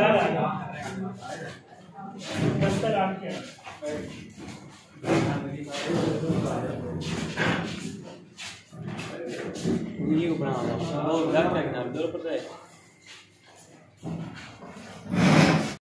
Video बना रहा हूँ, वो ब्लैक है ना, 2 पर है।